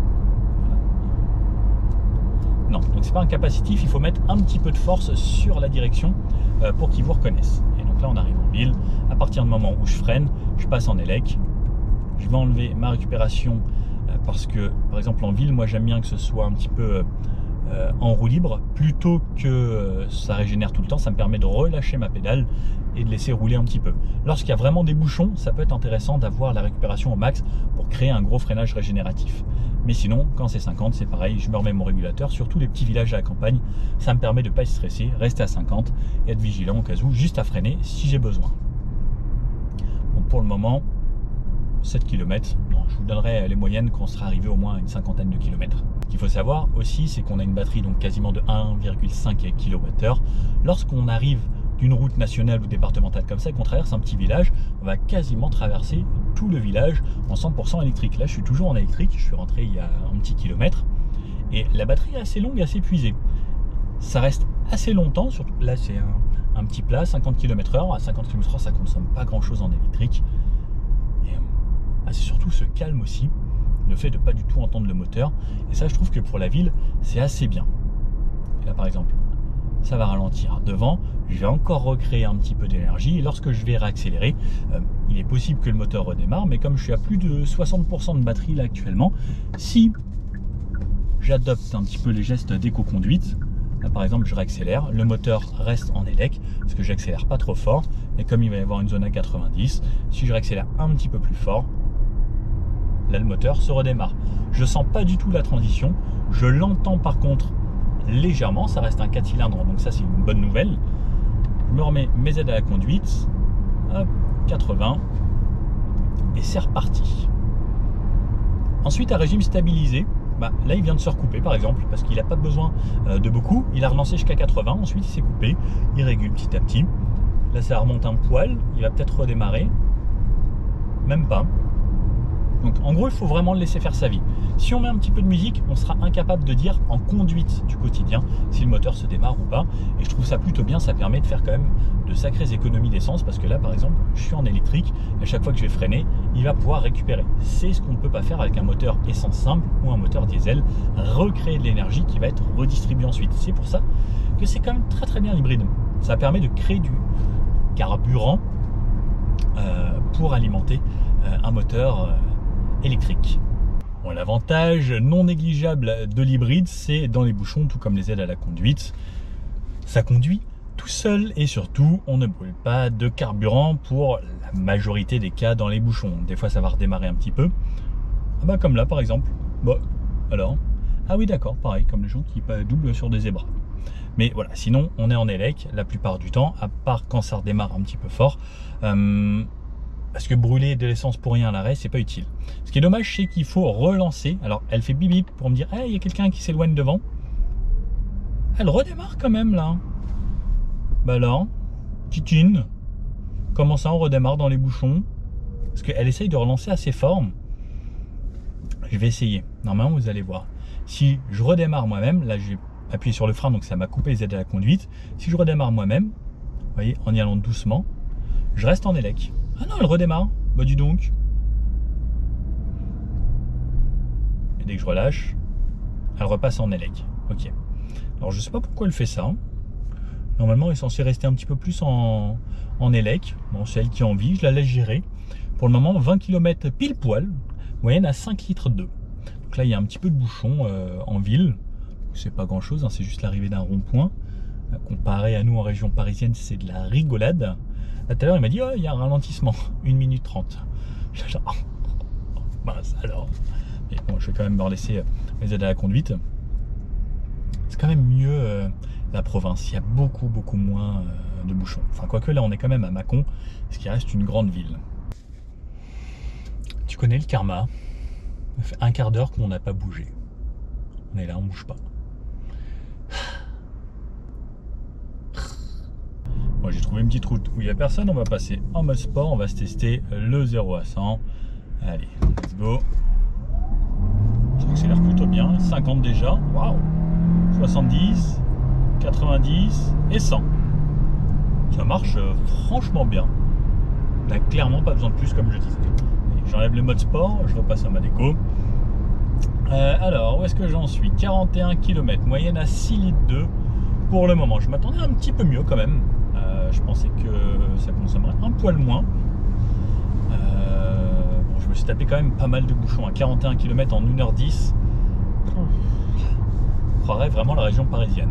Non, donc c'est pas un capacitif, il faut mettre un petit peu de force sur la direction pour qu'il vous reconnaisse. Et donc là on arrive en ville, à partir du moment où je freine, je passe en élec, je vais enlever ma récupération parce que par exemple en ville, moi j'aime bien que ce soit un petit peu en roue libre, plutôt que ça régénère tout le temps, ça me permet de relâcher ma pédale et de laisser rouler un petit peu. Lorsqu'il y a vraiment des bouchons, ça peut être intéressant d'avoir la récupération au max pour créer un gros freinage régénératif. Mais sinon, quand c'est 50, c'est pareil, je me remets mon régulateur, surtout les petits villages à la campagne, ça me permet de ne pas être stressé, rester à 50 et être vigilant au cas où, juste à freiner si j'ai besoin. Bon, pour le moment, 7 km, non, je vous donnerai les moyennes quand on sera arrivé au moins à une cinquantaine de kilomètres. Ce qu'il faut savoir aussi, c'est qu'on a une batterie donc quasiment de 1,5 kWh. Lorsqu'on arrive d'une route nationale ou départementale comme ça, et qu'on traverse un petit village, on va quasiment traverser tout le village en 100% électrique. Là, je suis toujours en électrique, je suis rentré il y a un petit kilomètre, et la batterie est assez longue, assez épuisée. Ça reste assez longtemps, surtout là c'est un petit plat, 50 km/h. À 50 km/h, ça consomme pas grand-chose en électrique. Et c'est surtout ce calme aussi, le fait de pas du tout entendre le moteur. Et ça, je trouve que pour la ville, c'est assez bien. Et là, par exemple, ça va ralentir devant, je vais encore recréer un petit peu d'énergie et lorsque je vais réaccélérer, il est possible que le moteur redémarre, mais comme je suis à plus de 60% de batterie là actuellement, si j'adopte un petit peu les gestes d'éco-conduite, là par exemple je réaccélère, le moteur reste en élec, parce que j'accélère pas trop fort, mais comme il va y avoir une zone à 90, si je réaccélère un petit peu plus fort, là le moteur se redémarre. Je sens pas du tout la transition, je l'entends par contre légèrement, ça reste un 4 cylindres, donc ça c'est une bonne nouvelle. Je me remets mes aides à la conduite, hop, 80, et c'est reparti. Ensuite, à régime stabilisé, là il vient de se recouper par exemple, parce qu'il n'a pas besoin de beaucoup, il a relancé jusqu'à 80, ensuite il s'est coupé, il régule petit à petit. Là ça remonte un poil, il va peut-être redémarrer, même pas. Donc en gros, il faut vraiment le laisser faire sa vie. Si on met un petit peu de musique, on sera incapable de dire en conduite du quotidien si le moteur se démarre ou pas. Et je trouve ça plutôt bien, ça permet de faire quand même de sacrées économies d'essence parce que là, par exemple, je suis en électrique et à chaque fois que je vais freiner, il va pouvoir récupérer. C'est ce qu'on ne peut pas faire avec un moteur essence simple ou un moteur diesel, recréer de l'énergie qui va être redistribuée ensuite. C'est pour ça que c'est quand même très très bien l'hybride. Ça permet de créer du carburant pour alimenter un moteur électrique. Bon, l'avantage non négligeable de l'hybride, c'est dans les bouchons, tout comme les aides à la conduite, ça conduit tout seul et surtout on ne brûle pas de carburant pour la majorité des cas dans les bouchons. Des fois ça va redémarrer un petit peu. Ah bah comme là par exemple. Bon, alors. Ah oui d'accord, pareil, comme les gens qui doublent sur des zébras. Mais voilà, sinon on est en élec la plupart du temps, à part quand ça redémarre un petit peu fort. Parce que brûler de l'essence pour rien à l'arrêt, c'est pas utile. Ce qui est dommage, c'est qu'il faut relancer. Alors elle fait bip bip pour me dire, hey, il y a quelqu'un qui s'éloigne devant. Elle redémarre quand même là. Bah là, titine. Comment ça on redémarre dans les bouchons? Parce qu'elle essaye de relancer assez fort. Je vais essayer. Normalement vous allez voir. Si je redémarre moi-même, là j'ai appuyé sur le frein donc ça m'a coupé les aides à la conduite. Si je redémarre moi-même, vous voyez, en y allant doucement, je reste en élec. Ah non, elle redémarre. Bah dis donc. Et dès que je relâche, elle repasse en élec. Ok. Alors je sais pas pourquoi elle fait ça. Normalement elle est censée rester un petit peu plus en élec. Bon, c'est elle qui a envie, je la laisse gérer. Pour le moment, 20 km pile poil, moyenne à 5 litres d'eau. Donc là il y a un petit peu de bouchon en ville. C'est pas grand chose, hein, c'est juste l'arrivée d'un rond-point. Comparé à nous en région parisienne, c'est de la rigolade. Là, tout à l'heure, il m'a dit, oh, il y a un ralentissement, 1 minute 30. Je suis genre, oh, mince alors. Mais bon, je vais quand même me laisser les aides à la conduite. C'est quand même mieux la province. Il y a beaucoup moins de bouchons. Enfin, quoique là, on est quand même à Mâcon, ce qui reste une grande ville. Tu connais le karma? Ça fait un quart d'heure qu'on n'a pas bougé. On est là, on bouge pas. Bon, j'ai trouvé une petite route où il n'y a personne. On va passer en mode sport. On va se tester le 0 à 100. Allez, let's go. Ça accélère plutôt bien. 50 déjà. Waouh. 70, 90 et 100. Ça marche franchement bien. On n'a clairement pas besoin de plus, comme je disais. J'enlève le mode sport. Je repasse à ma déco. Alors, où est-ce que j'en suis? 41 km, moyenne à 6 litres 2 pour le moment. Je m'attendais un petit peu mieux quand même. Je pensais que ça consommerait un poil moins. Bon, je me suis tapé quand même pas mal de bouchons à 41 km en 1h10. On croirait vraiment la région parisienne.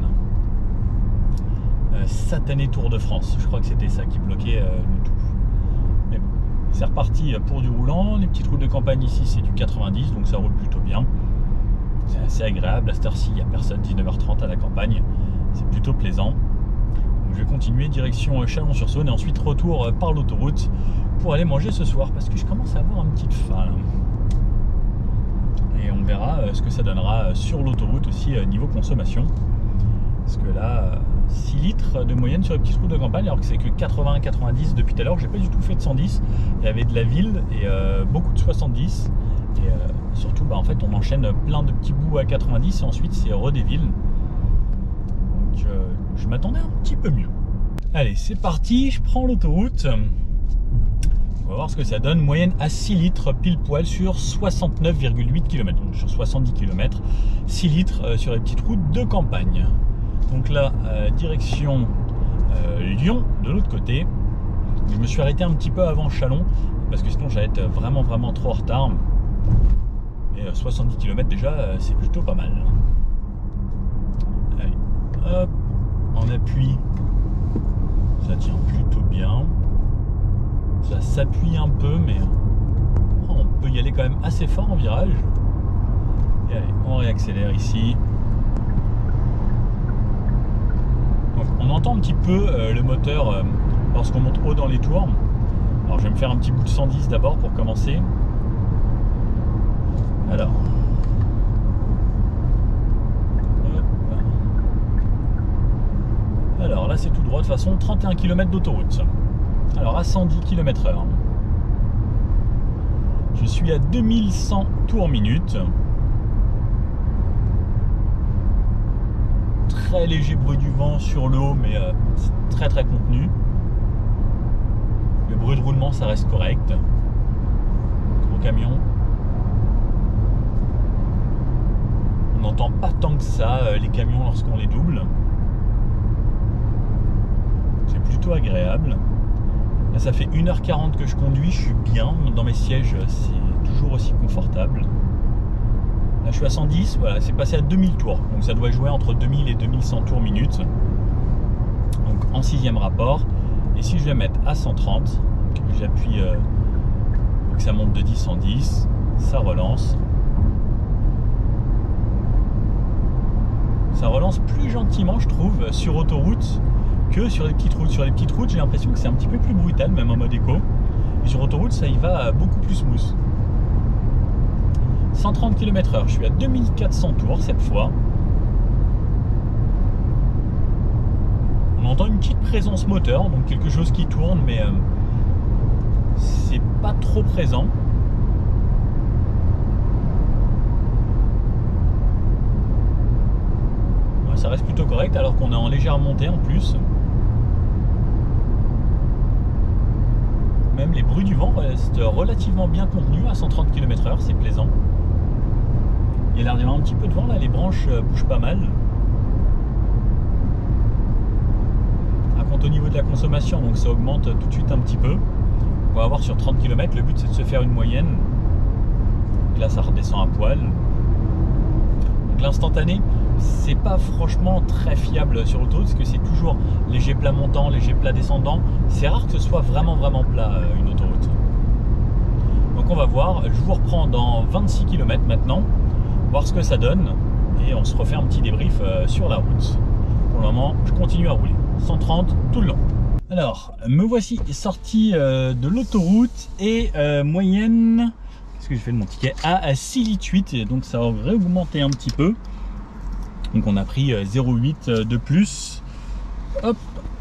Satané Tour de France, je crois que c'était ça qui bloquait le tout. Mais bon, c'est reparti pour du roulant. Les petites routes de campagne ici, c'est du 90, donc ça roule plutôt bien. C'est assez agréable. À cette heure-ci, il n'y a personne, 19h30 à la campagne. C'est plutôt plaisant. Je vais continuer direction Chalon-sur-Saône et ensuite retour par l'autoroute pour aller manger ce soir parce que je commence à avoir une petite faim. Et on verra ce que ça donnera sur l'autoroute aussi niveau consommation. Parce que là, 6 litres de moyenne sur les petites routes de campagne alors que c'est que 80-90 depuis tout à l'heure. J'ai pas du tout fait de 110. Il y avait de la ville et beaucoup de 70. Et surtout, en fait, on enchaîne plein de petits bouts à 90 et ensuite c'est des villes. Donc je m'attendais un petit peu mieux. Allez, c'est parti, je prends l'autoroute. On va voir ce que ça donne. Moyenne à 6 litres pile poil sur 69,8 km. Donc sur 70 km, 6 litres sur les petites routes de campagne. Donc là, direction Lyon, de l'autre côté. Je me suis arrêté un petit peu avant Chalon, parce que sinon j'allais être vraiment trop en retard. Et 70 km déjà, c'est plutôt pas mal. Allez, hop, en appui, ça tient plutôt bien. Ça s'appuie un peu, mais on peut y aller quand même assez fort en virage. Et allez, on réaccélère ici. Donc, on entend un petit peu le moteur lorsqu'on monte haut dans les tours. Alors je vais me faire un petit bout de 110 d'abord pour commencer. Alors. Alors là c'est tout droit, de toute façon 31 km d'autoroute. Alors à 110 km/h. Je suis à 2100 tours minute. Très léger bruit du vent sur le haut, mais très contenu. Le bruit de roulement ça reste correct. Gros camion. On n'entend pas tant que ça les camions lorsqu'on les double. C'est plutôt agréable. Là, ça fait 1h40 que je conduis, je suis bien. Dans mes sièges, c'est toujours aussi confortable. Là, je suis à 110, voilà, c'est passé à 2000 tours. Donc ça doit jouer entre 2000 et 2100 tours minutes. Donc en 6e rapport. Et si je vais mettre à 130, j'appuie pour que ça monte de 10 en 10, ça relance. Ça relance plus gentiment, je trouve, sur autoroute que sur les petites routes. Sur les petites routes, j'ai l'impression que c'est un petit peu plus brutal, même en mode éco. Et sur autoroute, ça y va beaucoup plus smooth. 130 km/h, je suis à 2400 tours cette fois. On entend une petite présence moteur, donc quelque chose qui tourne, mais c'est pas trop présent. Ouais, ça reste plutôt correct alors qu'on est en légère montée en plus. Même les bruits du vent restent relativement bien contenus à 130 km/h, c'est plaisant. Il y a l'air d'y avoir un petit peu de vent là, les branches bougent pas mal. Par contre au niveau de la consommation, donc ça augmente tout de suite un petit peu. On va avoir sur 30 km, le but c'est de se faire une moyenne. Et là ça redescend à poil. Donc l'instantané, c'est pas franchement très fiable sur l'autoroute, parce que c'est toujours léger plat montant, léger plat descendant. C'est rare que ce soit vraiment plat une autoroute. Donc on va voir, je vous reprends dans 26 km maintenant, voir ce que ça donne, et on se refait un petit débrief sur la route. Pour le moment, je continue à rouler, 130 tout le long. Alors, me voici sorti de l'autoroute et moyenne, qu'est-ce que j'ai fait de mon ticket, à 6,8 litres, et donc ça aurait augmenté un petit peu. Donc on a pris 0,8 de plus. Hop.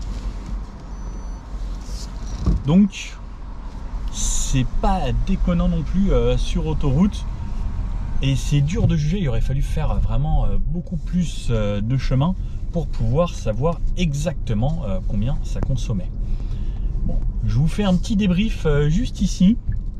Donc c'est pas déconnant non plus sur autoroute. Et c'est dur de juger, il aurait fallu faire vraiment beaucoup plus de chemin pour pouvoir savoir exactement combien ça consommait. Bon, je vous fais un petit débrief juste ici.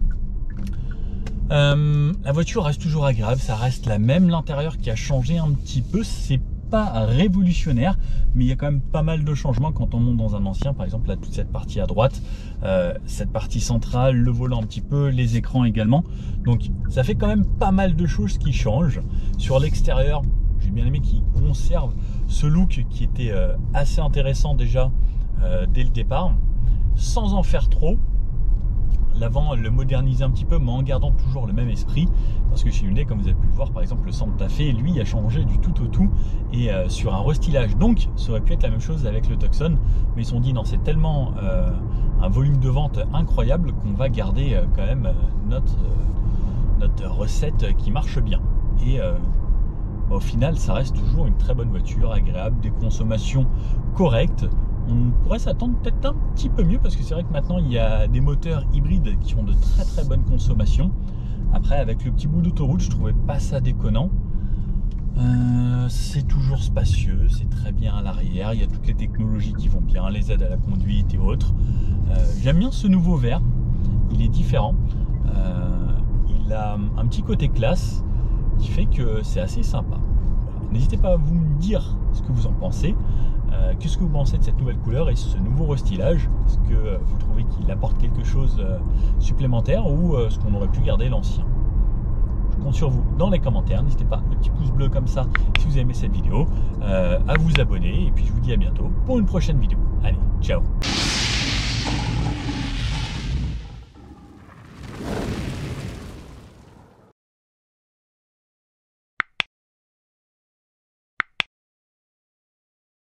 La voiture reste toujours agréable, ça reste la même, l'intérieur qui a changé un petit peu, c'est pas révolutionnaire, mais il y a quand même pas mal de changements quand on monte dans un ancien. Par exemple là, toute cette partie à droite, cette partie centrale, le volant un petit peu, les écrans également, donc ça fait quand même pas mal de choses qui changent. Sur l'extérieur, j'ai bien aimé qu'il conserve ce look qui était assez intéressant déjà dès le départ, sans en faire trop. L'avant, le moderniser un petit peu, mais en gardant toujours le même esprit. Parce que chez Hyundai, comme vous avez pu le voir, par exemple, le Santa Fe, lui, a changé du tout au tout et sur un restylage. Donc, ça aurait pu être la même chose avec le Tucson. Mais ils se sont dit, non, c'est tellement un volume de vente incroyable qu'on va garder quand même notre recette qui marche bien. Et au final, ça reste toujours une très bonne voiture, agréable, des consommations correctes. On pourrait s'attendre peut-être un petit peu mieux parce que c'est vrai que maintenant il y a des moteurs hybrides qui ont de très bonnes consommations. Après, avec le petit bout d'autoroute, je trouvais pas ça déconnant. C'est toujours spacieux, c'est très bien à l'arrière, il y a toutes les technologies qui vont bien, les aides à la conduite et autres. J'aime bien ce nouveau verre, il est différent. Il a un petit côté classe qui fait que c'est assez sympa. Voilà. N'hésitez pas à vous me dire ce que vous en pensez. Qu'est-ce que vous pensez de cette nouvelle couleur et ce nouveau restylage? Est-ce que vous trouvez qu'il apporte quelque chose supplémentaire ou est-ce qu'on aurait pu garder l'ancien? Je compte sur vous dans les commentaires. N'hésitez pas, le petit pouce bleu comme ça si vous avez aimé cette vidéo, à vous abonner et puis je vous dis à bientôt pour une prochaine vidéo. Allez, ciao!